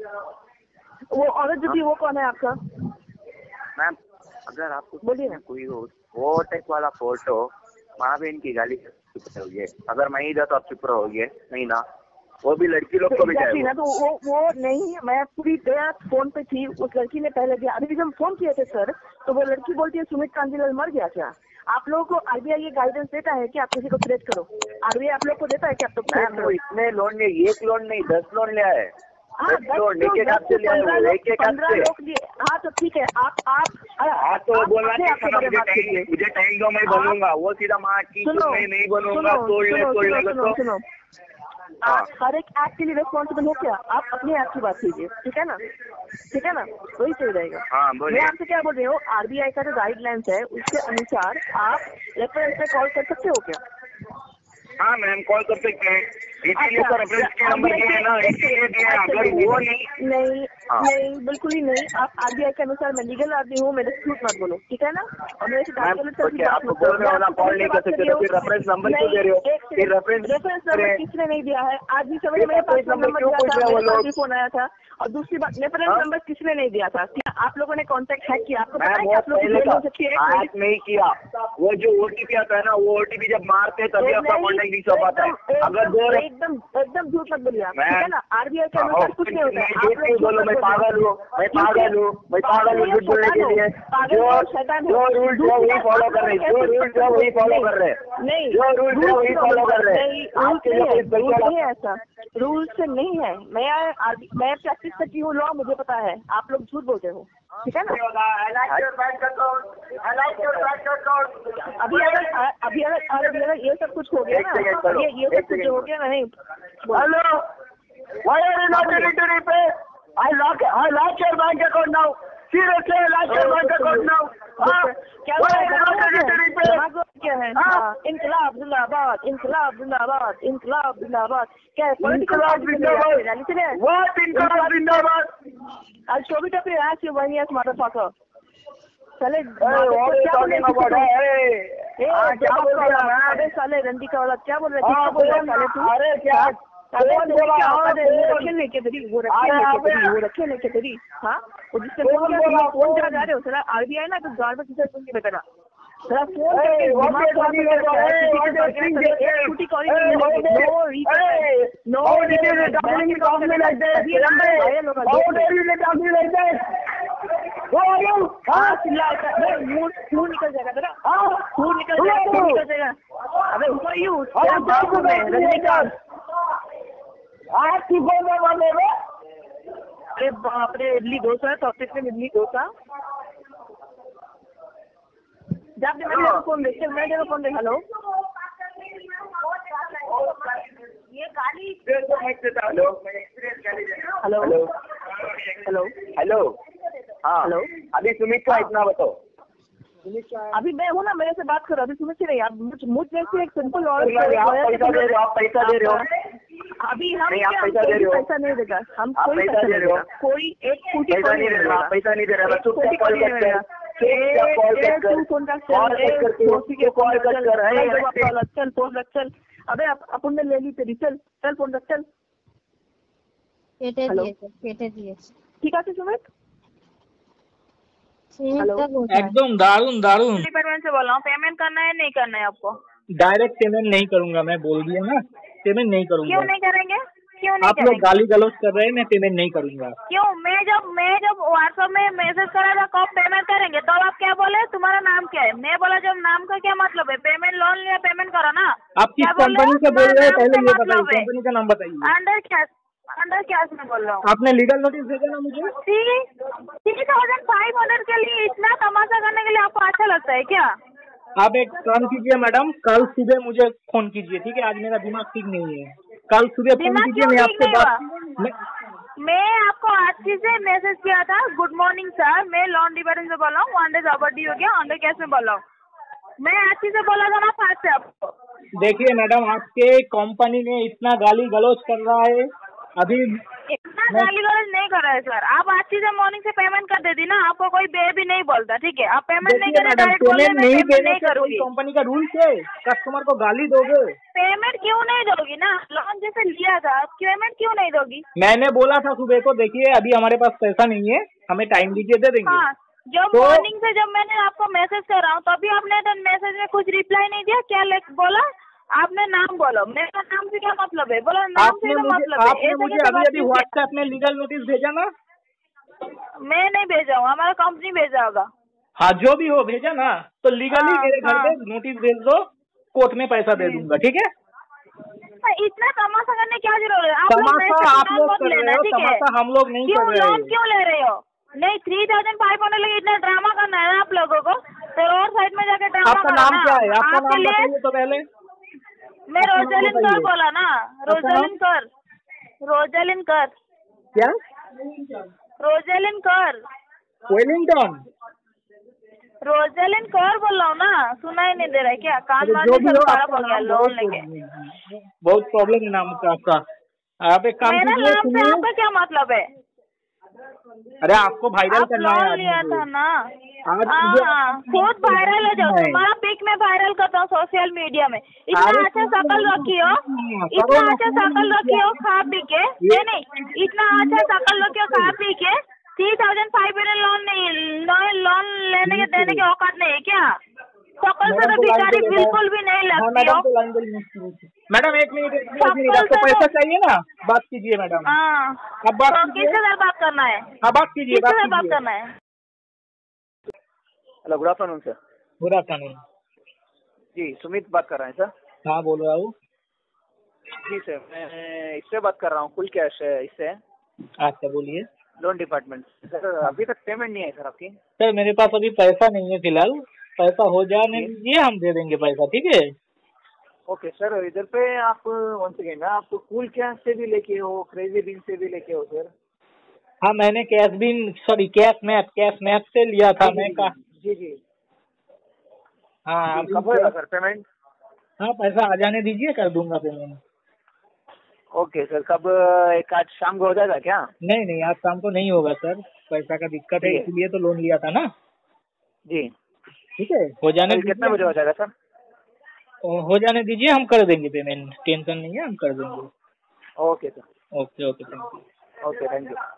वो औरत जो थी वो कौन है आपका? मैम अगर आपको बोलिए ना कोई हो वो टेक वाला फोटो वहाँ पे इनकी गाली चुप रहोगे, अगर मैं इधर तो आप चुप रहोगे नहीं ना? वो भी लड़की लोग को भी जाए ना, तो वो वो नहीं, मैं पूरी देर फोन पे थी, उस लड़की ने पहले दिया। अभी जब हम फोन किए थे सर तो वो लड़की बोलती है सुमित कांजीलाल मर गया क्या? आप लोगों को आरबीआई ये गाइडेंस देता है कि आप किसी को थ्रेट करो? आरबीआई आप लोग को देता है कि आप तो थ्रेट करो? इतने लोन नहीं, एक लोन नहीं दस लोन लिया है। हाँ दस लोन एक एक आपसे लिया है, एक एक पंद्रह लोग लिए। हाँ तो ठीक है, आप आप हाँ तो बोलना चाहिए मुझे टाइम दो मैं बनूंगा, वो सीधा माँ की मैं नहीं बनूंगा, तोड़ ले तोड़ ले। सुनो आप हर एक ऐप के लिए रिस्पॉन्सिबल हो क्या? आप अपने ऐप की बात कीजिए, ठीक है ना? ठीक है ना, वही सही रहेगा। हाँ, मैं आपसे क्या बोल रही हूँ, आरबीआई का जो गाइडलाइंस है उसके अनुसार आप रेफरेंस पे कॉल कर सकते हो क्या? हाँ मैम कॉल कर सकते हैं, इसीलिए तो रेफरेंस के नंबर दिए हैं ना, इसीलिए दिए हैं। अगर वो नहीं नहीं नहीं बिल्कुल ही नहीं, आप आरबीआई के अनुसार मैं लीगल आदमी हूँ, मेरे झूठ मत बोलो, ठीक है ना? और मेरे से आपको बोल रहे हो ना कॉल नहीं कर सकते तो फिर रेफरेंस नंबर क्यों दे रहे हो? फिर रेफरेंस रेफरेंस नंबर किसने नहीं दिया है? आज भी सवेरे मेरे पास नंबर दिया था, मेरे पास भी फोन आया था। और दूसरी बात रेफरेंस नंबर किसने नहीं दिया था? आप लोगों ने कॉन्टेक्ट हैक किया, आपको पता है कि आप लोग हैक नहीं किया। वो जो ओटीपी आता है ना, वो ओटीपी जब मारते तभी आपका कॉन्टेक्ट डिस हो पाता है। अगर दो एकदम एकदम झूठ मत बोलिए, ठीक है ना? आरबीआई के अनुसार कुछ नहीं होता है। आप बोलो मैं पागल हूँ, मैं पागल हूँ, मैं पागल हूँ झूठ बोलने के लिए। जो रूल जो वही फॉलो कर रहे, जो रूल जो वही फॉलो कर रहे, नहीं जो रूल जो वही फॉलो कर रहे। रूल नहीं है ऐसा, रूल से नहीं है। मैं मैं प्रैक्टिस करती हूँ लॉ, मुझे पता है। आप लोग झूठ बोलते हो, ठीक है ना? अभी अगर अभी अगर अभी अगर ये सब कुछ हो गया ना, ये ये सब कुछ हो गया ना, नहीं hello why are you not ready to repay? I lock I lock your bank account now. Seriously, I lock your bank account now. क्या why are you not ready to repay? क्या है? इनकलाब जिंदाबाद, इनकलाब जिंदाबाद, इनकलाब जिंदाबाद। क्या है? इनकलाब जिंदाबाद। What इनकलाब जिंदाबाद? I'll show it up your ass, you one years motherfucker. साले what are you talking about? Hey, हाँ, क्या बोल रहा है? अबे साले रंडी का औलाद क्या बोल रहा है? हाँ, किसको बोल रहा है बोल साले ना। तू? अरे क्या अबे कौन तेरी बोला? क्या हाँ, औकात है? वो बोल। रखे लेके तेरी वो रखे अरे लेके अबे। तेरी वो रखे लेके तेरी हाँ वो जिसने कौन फोन किया बोला? तुम फोन कौन? करा जा रहे हो साला आरबीआई ना तो गार्ड में किसे फोन किया बेटा साला फोन Hey, करके what दिमाग are you खराब talking करके about? रखा है Hey, किसी what के are you पास saying? गया Hey, एक छुट्टी कॉल hey, नहीं how मिलेगी dare- no Hey, no how dare you talk to me talk me like that? अभी नंबर Hey, वायरल होगा how देख ले। dare you talk me like that? Who are you? हाँ हाँ? चिल्ला ऐसा नहीं मुंह मुंह निकल जाएगा तेरा हाँ? खून निकल Who जाएगा are खून you? निकल जाएगा अबे who are you How तेरा dare बाप you हूँ मैं talk to me like Rajinikanth that? हाँ, तू कौन है मारने में? अरे बाप रे इडली डोसा टॉपिक में इडली डोसा जब मैंने फोन दे चल मैं तेरा फोन दे हेलो ये गाली hello hello hello hello hello हाँ हेलो। अभी सुमित का इतना बताओ। अभी मैं हूँ ना मेरे से बात करो अभी सुनो नहीं आप मुझ मुझ जैसे एक सिंपल और आप पैसा दे रहे हो आप पैसा दे रहे हो अभी हम नहीं, आप क्या हम पैसा दे कोई रहे हो। पैसा नहीं देगा हम आप कोई पैसा पैसा दे नहीं रहे हो। देगा कोई एक फूटी पैसा कोई नहीं दे रहे हो आप पैसा नहीं दे रहे हो एक चुप फूटी कॉल कोई कट नहीं कर देगा कॉल कट ए, कर तू कौन सा कॉल कट कर तू दोस्ती के कॉल कट कर चल है जब आपका औलाद, चल फोन रख चल अबे आप अपन ने ले ली तेरी चल चल फोन रख चल কেটে হ্যালো। দিয়েছে কেটে দিয়েছে ঠিক আছে সুমিত সুমিতটা কোথায় एकदम दारुण दारुण डिपार्टमेंट से बोल रहा हूँ पेमेंट करना है नहीं करना है आपको डायरेक्ट पेमेंट नहीं करूंगा मैं बोल दिया ना पेमेंट नहीं क्यों करूंगा नहीं करेंगे क्यों नहीं आप लोग करेंगे गाली गलौज कर रहे हैं मैं पेमेंट नहीं करूंगा क्यों मैं जब मैं जब व्हाट्सएप में मैसेज करा था कब पेमेंट करेंगे तब आप क्या बोले तुम्हारा नाम क्या है मैं बोला जब नाम का क्या मतलब है पेमेंट लोन लिया पेमेंट करो ना आप किस क्या बोल रहे कंपनी हो? से बोल रहे हैं तुम्हारा पहले नाम ये से बताइए मतलब है। कंपनी का नाम बताइए अंडर कैश अंडर कैश में बोल रहा हूँ आपने लीगल नोटिस भेजा ना मुझे थ्री थाउजेंड फाइव हंड्रेड के लिए इतना तमाशा करने के लिए आपको अच्छा लगता है क्या आप एक काम कीजिए मैडम कल सुबह मुझे फोन कीजिए ठीक है आज मेरा दिमाग ठीक नहीं है कल सुबह फोन दिमाग कीजिए क्यों मैं ठीक आपसे नहीं बात मैं- मैं आपको आज से मैसेज किया था गुड मॉर्निंग सर मैं लॉन डिपार्टमेंट से बोल रहा हूँ वन डेज ओवरड्यू हो गया अंडर कैश में बोल रहा हूँ मैं आज से बोला था ना फास्ट से आपको देखिए मैडम आपके कंपनी ने इतना गाली गलौज कर रहा है अभी इतना गाली गलौज नहीं कर रहा है सर आप आज से मॉर्निंग से पेमेंट कर देती ना आपको कोई बे भी नहीं बोलता ठीक है आप पेमेंट नहीं देखिए करें मैडम डायरेक्ट बोल पेमेंट मैं नहीं पेमेंट देने नहीं से कोई करूंगी कंपनी का रूल है कस्टमर को गाली दोगे पेमेंट क्यों नहीं दोगी ना लोन जैसे लिया था पेमेंट क्यों नहीं दोगी मैंने बोला था सुबह को देखिए अभी हमारे पास पैसा नहीं है हमें टाइम दीजिए दे देंगे हाँ जब तो- मॉर्निंग से जब मैंने आपको मैसेज कर रहा हूँ तभी आपने तो मैसेज में कुछ रिप्लाई नहीं दिया क्या ले बोला आपने नाम बोलो मेरा नाम से क्या मतलब है बोला नाम आपने से क्या मुझे मतलब है आपने ऐसे मुझे कैसे अभी बात अभी कीजिए? व्हाट्सएप में लीगल नोटिस भेजा ना मैं नहीं भेजा हूँ हमारा कंपनी भेजा होगा हाँ जो भी हो भेजा ना तो लीगली हाँ, मेरे घर हाँ। पे नोटिस भेज दो कोर्ट में पैसा दे दूंगा ठीक है हाँ, इतना तमाशा करने क्या जरूरत है आप लोग मेरे तमाशा से आप लोन लोग मत कर लेना रहे हो ठीक है तमाशा हम लोग नहीं क्यों कर रहे लोन हैं क्यों ले रहे हो नहीं थ्री थाउजेंड फाइव हंड्रेड लगे इतना ड्रामा करना है ना आप लोगों को तो और साइड में जाके ड्रामा आपका करो नाम ना। क्या है आपका आपके नाम लिए बताइए तो पहले मैं आपका नाम रोजलिन कर बताइए। बोला ना रोजलिन कर रोजलिन कर क्या रोजलिन कर वेलिंगटन रोजलिन कर बोल रहा हूँ ना सुना ही नहीं दे रहा है क्या कान अरे मारने जो भी सब हो खराब आपका हो गया नाम लोन बहुत लेके बहुत प्रॉब्लम है नाम का आपका आप एक काम मेरा कीजिए नाम से सुनिए आपका क्या मतलब है अरे आपको वायरल आप करना है लोन आज लिया मुझे। था ना आज हाँ मुझे हाँ आपको खुद वायरल हो जाओ नहीं। तुम्हारा पिक में वायरल करता हूँ सोशल मीडिया में इतना अरे अच्छा कुछ शकल नहीं, रखी हो हाँ, इतना करो ना, अच्छा क्यों शकल नहीं रखी हो किया? खा पी के नहीं नहीं इतना अच्छा शकल रखी हो खा पी के three thousand five hundred loan नहीं लोन लेने के देने की औकात नहीं है क्या शकल से तो भिखारी बिल्कुल भी नहीं हाँ लगती मैडम हो तो लाइन पर लीजिए। मैडम एक मिनट एक मिनट, एक मिनट चप्पल आपको से पैसा तो- चाहिए ना बात कीजिए मैडम हाँ अब बात तो कीजिए किससे सर बात करना है हाँ बात कीजिए किससे बात सर बात कीजिए करना है hello good afternoon sir good afternoon जी सुमित बात कर रहे हैं सर हाँ बोल रहा हूँ जी सर मैं इससे बात कर रहा हूँ कुल कैश इससे अच्छा बोलिए लोन डिपार्टमेंट सर अभी तक पेमेंट नहीं है सर आपकी सर मेरे पास अभी पैसा नहीं है फिलहाल पैसा हो जाने दीजिए हम दे देंगे पैसा ठीक है ओके सर इधर पे आप वन सेकेंड ना आप कूल कैश से भी लेके हो क्रेजी बिन से भी लेके हो सर हाँ मैंने CashBean sorry cash map cash map से लिया था मैं का जी जी हाँ जी, कब होगा सर पेमेंट हाँ पैसा आ जाने दीजिए कर दूंगा पेमेंट ओके सर कब एक आज शाम को हो जाएगा क्या नहीं नहीं आज शाम को नहीं होगा सर पैसा का दिक्कत है ठीक है। इसलिए तो लोन लिया था ना जी ठीक है, हो जाने कल कितना बजे हो जाएगा सर? हो जाने दीजिए, हम कर देंगे पेमेंट, टेंशन नहीं है, हम कर देंगे। Okay sir. Okay okay thank you. Okay thank you.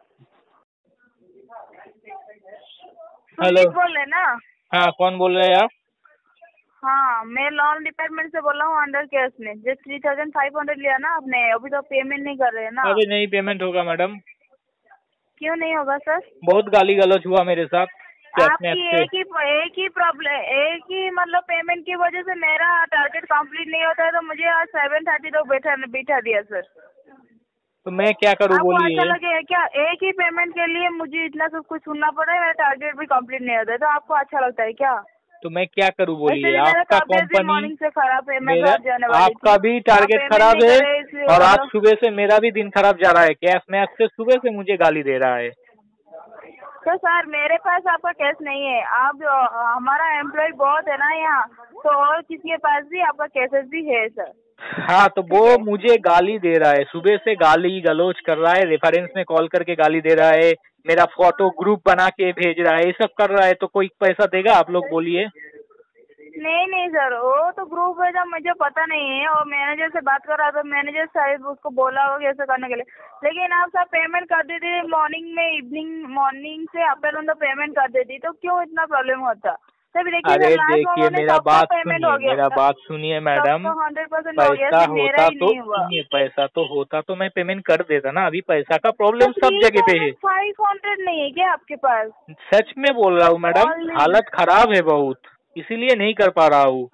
Hello बोल रहे ना? हाँ, कौन बोल रहे हैं आप? हाँ, मैं लोन डिपार्टमेंट से बोल रहा हूँ, अंडर केस में जो थ्री थाउजेंड फाइव हंड्रेड लिया ना आपने, अभी तो पेमेंट नहीं कर रहे हैं ना? अभी नहीं पेमेंट होगा मैडम। क्यों नहीं होगा सर? बहुत गाली गलौज हुआ मेरे साथ। आपकी एक ही एक ही प्रॉब्लम, एक ही मतलब पेमेंट की वजह से मेरा टारगेट कंप्लीट नहीं होता है, तो मुझे आज सेवन थर्टी तक बैठा बैठा दिया सर। तो मैं क्या करूँ बोलिए? आपको अच्छा लगे क्या एक ही पेमेंट के लिए मुझे इतना सब कुछ सुनना पड़ा है, मेरा टारगेट भी कंप्लीट नहीं होता है, तो आपको अच्छा लगता है क्या? तो मैं क्या करूँ बोलिए? मेरा आपका तबीयत भी मॉर्निंग कंपनी से खराब है, मैं मेरा घर जाने वाली आपका थी। भी टारगेट आप खराब पेमेंट है नहीं कर रहे, इसलिए और आज बोलो। सुबह से मेरा भी दिन खराब जा रहा है। कैश मैच से सुबह से मुझे गाली दे रहा है। तो सर मेरे पास आपका केस नहीं है, आप हमारा एम्प्लॉय बहुत है ना यहाँ, तो और किसी के पास भी आपका केसेस भी है सर। हाँ, तो वो मुझे गाली दे रहा है, सुबह से गाली गलौज कर रहा है, रेफरेंस में कॉल करके गाली दे रहा है, मेरा फोटो ग्रुप बना के भेज रहा है, ये सब कर रहा है। तो कोई पैसा देगा आप लोग बोलिए? नहीं नहीं सर, वो तो ग्रुप है, जब मुझे पता नहीं है, और मैनेजर से बात कर रहा था, मैनेजर शायद उसको बोला होगा ऐसा करने के लिए, लेकिन आप सब पेमेंट कर देते मॉर्निंग में, इवनिंग मॉर्निंग से अपर ऑन द पेमेंट कर देती, तो क्यों इतना प्रॉब्लम होता? तभी देखिए अरे देखिए, मेरा बात सुनिए, मेरा बात सुनिए मैडम, हंड्रेड परसेंट हो गया, पैसा सिर्फ मेरा होता ही तो नहीं हुआ। सुनिए, पैसा तो होता तो मैं पेमेंट कर देता ना। अभी पैसा का प्रॉब्लम सब जगह पे है। फाइव हंड्रेड नहीं है क्या आपके पास? सच में बोल रहा हूँ मैडम, हालत खराब है बहुत, इसीलिए नहीं कर पा रहा हूँ।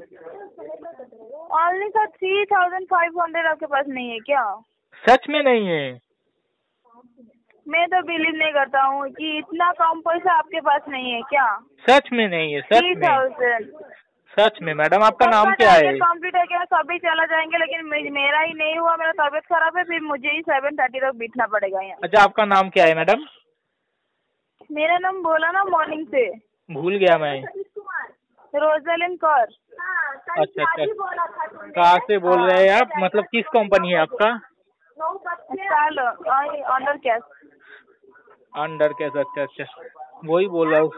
Only sir three thousand five hundred आपके पास नहीं है क्या? सच में नहीं है। मैं तो बिलीव नहीं करता हूँ कि इतना कम पैसा आपके पास नहीं है क्या? सच में नहीं है, सच थ्री में, थाउजेंड सच में। मैडम आपका नाम क्या है? कंप्लीट है क्या? सभी चला जाएंगे, लेकिन मे- मेरा ही नहीं हुआ, मेरा तबीयत खराब है, फिर मुझे ही सेवन थर्टी तक बैठना पड़ेगा यहाँ। अच्छा, आपका नाम क्या है मैडम? मेरा नाम बोला ना मॉर्निंग से, भूल गया मैं। रोजलिन कौर। अच्छा अच्छा, कहाँ से बोल रहे हैं आप? मतलब किस कंपनी है आपका? Under cash. अंडर कैश, अच्छा अच्छा, वही बोल रहा हूँ।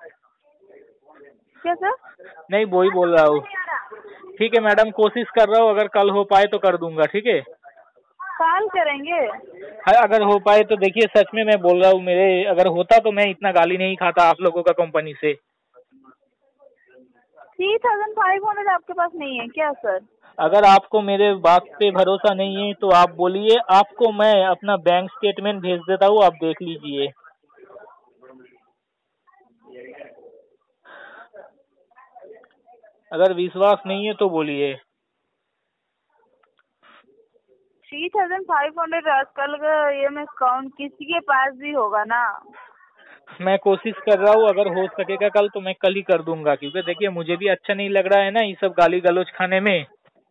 क्या सर? नहीं, वही बोल रहा हूँ। ठीक है मैडम, कोशिश कर रहा हूँ, अगर कल हो पाए तो कर दूंगा, ठीक है? कल करेंगे? हाँ, अगर हो पाए तो। देखिए सच में मैं बोल रहा हूँ, मेरे अगर होता तो मैं इतना गाली नहीं खाता आप लोगों का कंपनी से। थ्री थाउजेंड फाइव हंड्रेड आपके पास नहीं है क्या सर? अगर आपको मेरे बात पे भरोसा नहीं है तो आप बोलिए, आपको मैं अपना बैंक स्टेटमेंट भेज देता हूँ, आप देख लीजिए। अगर विश्वास नहीं है तो बोलिए। थ्री थाउजेंड फाइव हंड्रेड आजकल का ये में कौन किसी के पास भी होगा ना। मैं कोशिश कर रहा हूँ, अगर हो सकेगा कल तो मैं कल ही कर दूंगा, क्योंकि देखिए मुझे भी अच्छा नहीं लग रहा है ना ये सब गाली गलौज खाने में।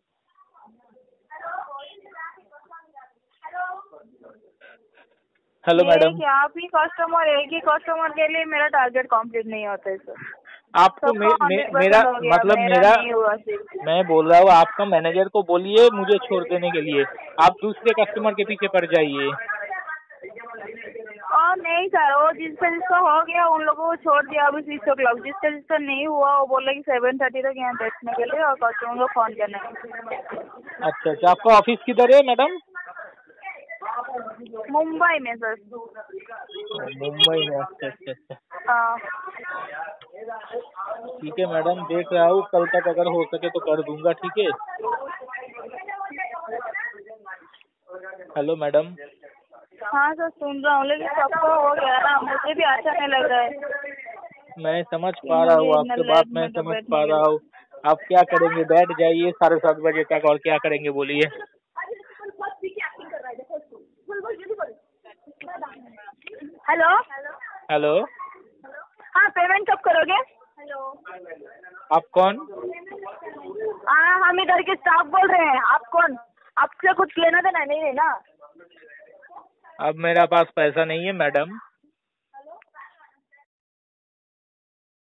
हेलो मैडम, आप ही कस्टमर, एक ही कस्टमर के लिए मेरा टारगेट कंप्लीट नहीं होता है सर। आपको मे, मे, मेरा मतलब मेरा, मेरा मैं बोल रहा हूँ आपका मैनेजर को बोलिए मुझे छोड़ देने के लिए, आप दूसरे कस्टमर के पीछे पड़ जाइए। और नहीं सर, वो जिसका जिसका हो गया उन लोगों को छोड़ दिया अभी सिक्स ओ क्लॉक, जिसका जिसका नहीं हुआ वो बोला कि सेवन थर्टी तक यहाँ बैठने के लिए और कस्टमर को फोन करने के लिए। अच्छा अच्छा, आपका ऑफिस किधर है मैडम? मुंबई में सर। मुंबई में, अच्छा अच्छा अच्छा, हाँ ठीक है मैडम, देख रहा हूँ, कल तक अगर हो सके तो कर दूंगा, ठीक है? Hello madam. हाँ सर, सुन रहा हूँ, लेकिन सबको हो गया ना, मुझे भी अच्छा नहीं लग रहा है। मैं समझ पा रहा हूँ आपकी बात, मैं समझ पा रहा हूँ। आप क्या करेंगे? बैठ जाइए साढ़े सात बजे तक, और क्या करेंगे बोलिए? हेलो हेलो, हाँ, पेमेंट कब करोगे? हेलो, आप कौन? हाँ, हम इधर के स्टाफ बोल रहे हैं। आप कौन? आपसे कुछ लेना देना नहीं है ना? अब मेरा पास पैसा नहीं है मैडम।